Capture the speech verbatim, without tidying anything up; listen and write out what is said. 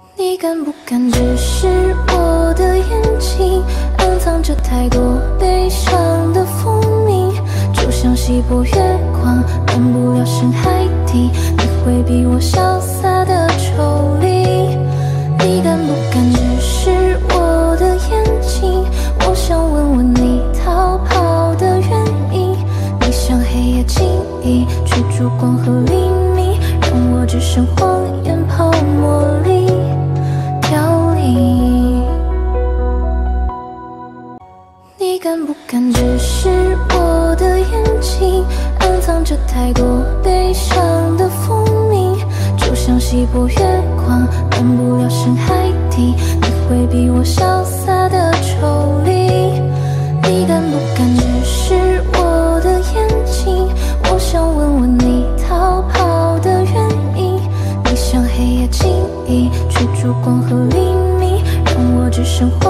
你敢不敢直视我的眼睛，暗藏着太多悲伤的蜂蜜，就像稀薄月光，满不了深海底。你回避我潇洒的抽离，你敢不敢直视我的眼睛？我想问问你逃跑的原因。你像黑夜记忆，驱逐光和黎明，让我只剩谎言泡沫里凋零。你敢不敢直视我的眼睛？暗藏着太多悲伤的蜂蜜，就像稀薄月光，满不了深海底。你回避我潇洒的抽离，你敢不敢直视我的眼睛？我想问问你逃跑的原因。你像黑夜记忆，驱逐光和黎明，让我只剩。